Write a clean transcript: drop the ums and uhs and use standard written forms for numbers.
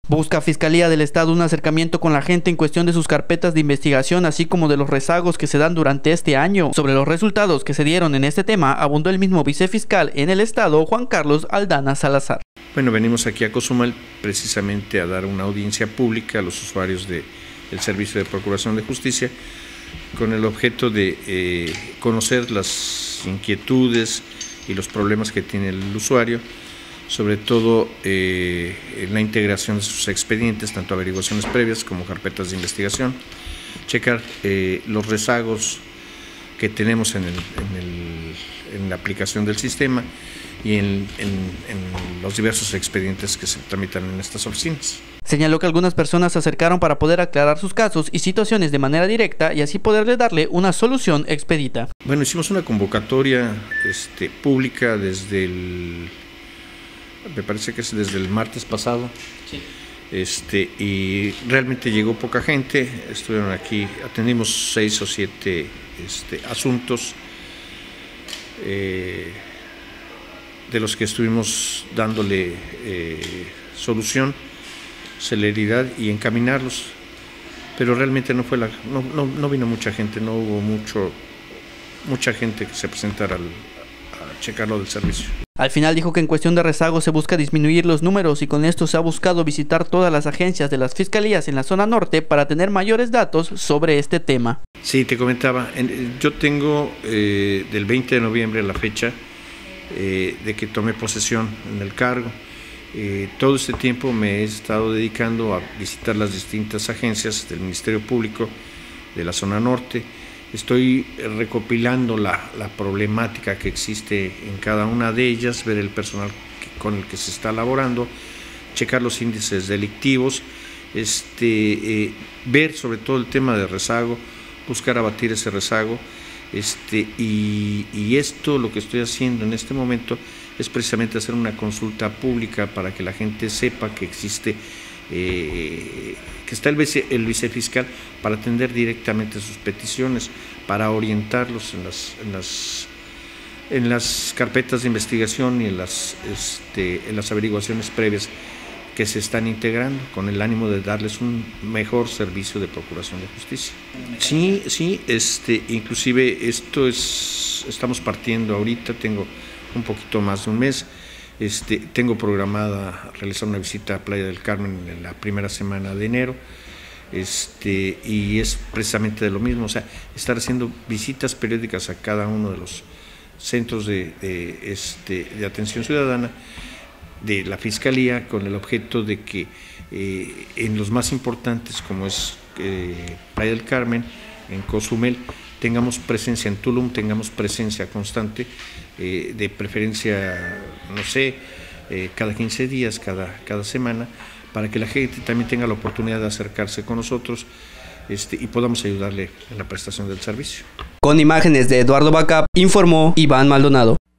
Busca Fiscalía del Estado un acercamiento con la gente en cuestión de sus carpetas de investigación, así como de los rezagos que se dan durante este año. Sobre los resultados que se dieron en este tema, abundó el mismo vicefiscal en el Estado, Juan Carlos Aldana Salazar. Bueno, venimos aquí a Cozumel precisamente a dar una audiencia pública a los usuarios del Servicio de Procuración de Justicia con el objeto de conocer las inquietudes y los problemas que tiene el usuario, sobre todo en la integración de sus expedientes, tanto averiguaciones previas como carpetas de investigación, checar los rezagos que tenemos en la aplicación del sistema y en los diversos expedientes que se tramitan en estas oficinas. Señaló que algunas personas se acercaron para poder aclarar sus casos y situaciones de manera directa y así poderle darle una solución expedita. Bueno, hicimos una convocatoria pública me parece que es desde el martes pasado. Sí. Y realmente llegó poca gente, estuvieron aquí, atendimos 6 o 7 asuntos, de los que estuvimos dándole solución, celeridad y encaminarlos, pero realmente no vino mucha gente, no hubo mucha gente que se presentara a checar lo del servicio. Al final dijo que en cuestión de rezago se busca disminuir los números y con esto se ha buscado visitar todas las agencias de las fiscalías en la zona norte para tener mayores datos sobre este tema. Sí, te comentaba, yo tengo del 20 de noviembre a la fecha de que tomé posesión en el cargo. Todo este tiempo me he estado dedicando a visitar las distintas agencias del Ministerio Público de la zona norte. Estoy recopilando la problemática que existe en cada una de ellas, ver el personal con el que se está laborando, checar los índices delictivos, ver sobre todo el tema de rezago, buscar abatir ese rezago, y esto lo que estoy haciendo en este momento es precisamente hacer una consulta pública para que la gente sepa que existe, que está el vicefiscal para atender directamente sus peticiones, para orientarlos en las carpetas de investigación y en las averiguaciones previas que se están integrando con el ánimo de darles un mejor servicio de procuración de justicia. Sí, inclusive estamos partiendo ahorita, tengo un poquito más de un mes. Tengo programada realizar una visita a Playa del Carmen en la primera semana de enero, y es precisamente de lo mismo, o sea, estar haciendo visitas periódicas a cada uno de los centros de atención ciudadana de la Fiscalía con el objeto de que en los más importantes, como es Playa del Carmen, en Cozumel, tengamos presencia, en Tulum tengamos presencia constante, de preferencia, no sé, cada 15 días, cada semana, para que la gente también tenga la oportunidad de acercarse con nosotros y podamos ayudarle en la prestación del servicio. Con imágenes de Eduardo Bacap, informó Iván Maldonado.